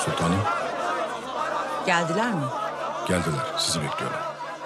Sultanım. Geldiler mi? Geldiler. Sizi bekliyorlar.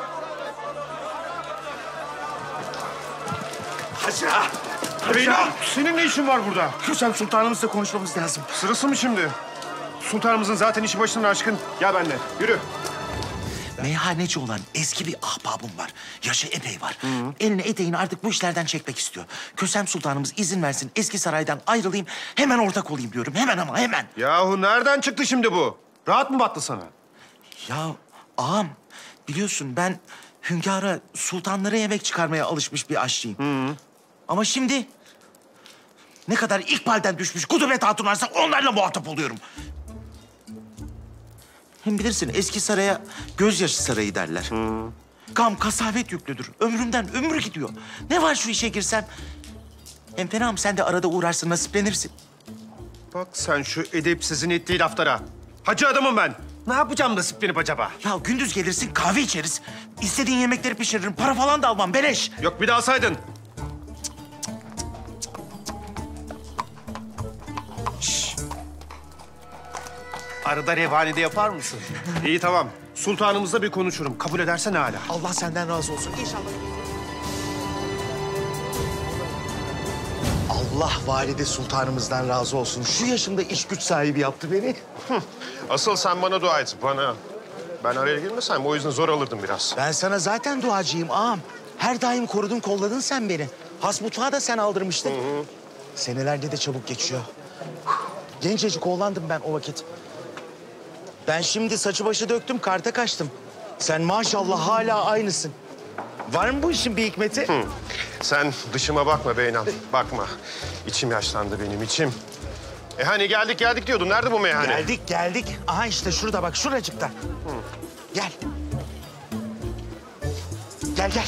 Haca! Beyler, senin ne işin var burada? Kösem Sultanımızla konuşmamız lazım. Sırası mı şimdi? Sultanımızın zaten işi başından aşkın. Gel benimle, yürü. Meyhaneci olan eski bir ahbabım var. Yaşı epey var. Elini eteğini artık bu işlerden çekmek istiyor. Kösem Sultanımız izin versin, eski saraydan ayrılayım, hemen ortak olayım diyorum. Hemen ama hemen. Yahu nereden çıktı şimdi bu? Rahat mı battı sana? Ya ağam, biliyorsun ben hünkâra, sultanlara yemek çıkarmaya alışmış bir aşçıyım. Ama şimdi ne kadar ikbalden düşmüş kudubet hatun varsa onlarla muhatap oluyorum. Hem bilirsin eski saraya gözyaşı sarayı derler. Gam, kasavet yüklüdür. Ömrümden ömür gidiyor. Ne var şu işe girsem? Hem fenam sen de arada uğrarsın, nasiplenirsin. Bak sen şu edepsizin ettiği laflara. Hacı adamım ben. Ne yapacağım nasiplenip acaba? Ya gündüz gelirsin kahve içeriz. İstediğin yemekleri pişiririm. Para falan da almam beleş. Yok bir daha saydın. Arada revanede yapar mısın? İyi tamam. Sultanımızla bir konuşurum. Kabul ederse ne hala. Allah senden razı olsun. İnşallah. Allah valide sultanımızdan razı olsun. Şu yaşımda iş güç sahibi yaptı beni. Asıl sen bana dua et, bana. Ben araya girmesem o yüzden zor alırdım biraz. Ben sana zaten duacıyım ağam. Her daim korudun, kolladın sen beni. Has mutfağı da sen aldırmıştın. Senelerde de çabuk geçiyor. Gencecik oğlandım ben o vakit. Ben şimdi saçı başı döktüm, karta kaçtım. Sen maşallah hala aynısın. Var mı bu işin bir hikmeti? Sen dışıma bakma Beynam, bakma. İçim yaşlandı benim, içim. Hani geldik diyordun. Nerede bu meyhane? Geldik. Aha işte şurada bak, şuracıkta. Gel. Gel.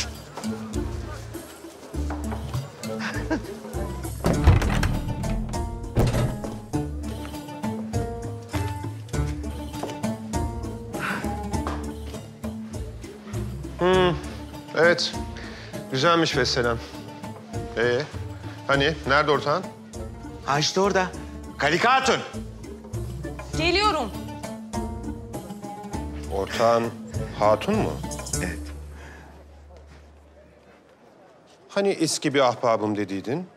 Evet. Güzelmiş vesselam. Hani nerede ortağın? Ha işte orada. Kalika Hatun. Geliyorum. Ortağın hatun mu? Evet. Hani eski bir ahbabım dediydin?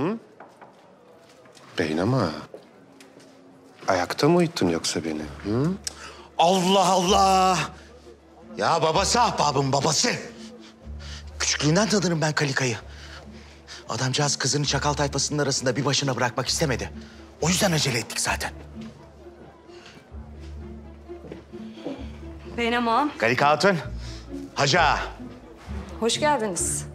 Beynam ağa. Ayakta mı uyuttun yoksa beni? Allah Allah! Ya babası ahbabım, babası. Küçüklüğünden tanırım ben Kalika'yı. Adamcağız kızını çakal tayfasının arasında bir başına bırakmak istemedi. O yüzden acele ettik zaten. Benim ağam. Kalika Hatun, Hacı Ağa. Hoş geldiniz.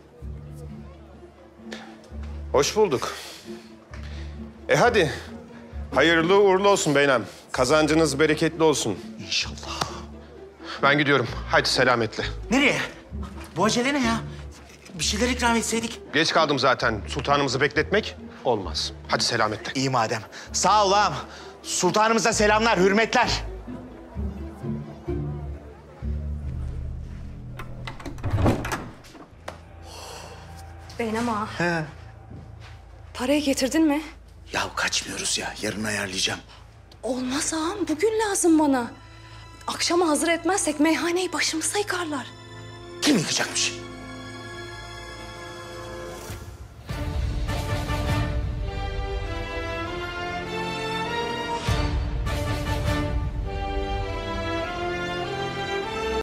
Hoş bulduk. Hadi. Hayırlı uğurlu olsun Beynam. Kazancınız bereketli olsun. İnşallah. Ben gidiyorum. Haydi selametle. Nereye? Bu acele ne ya? Bir şeyler ikram etseydik. Geç kaldım zaten. Sultanımızı bekletmek olmaz. Hadi selametle. İyi madem. Sağ ol ağam. Sultanımıza selamlar, hürmetler. Benim ağa. He. Parayı getirdin mi? Ya kaçmıyoruz ya. Yarın ayarlayacağım. Olmaz ağam. Bugün lazım bana. Akşama hazır etmezsek meyhaneyi başımıza yıkarlar. Kim yıkacakmış?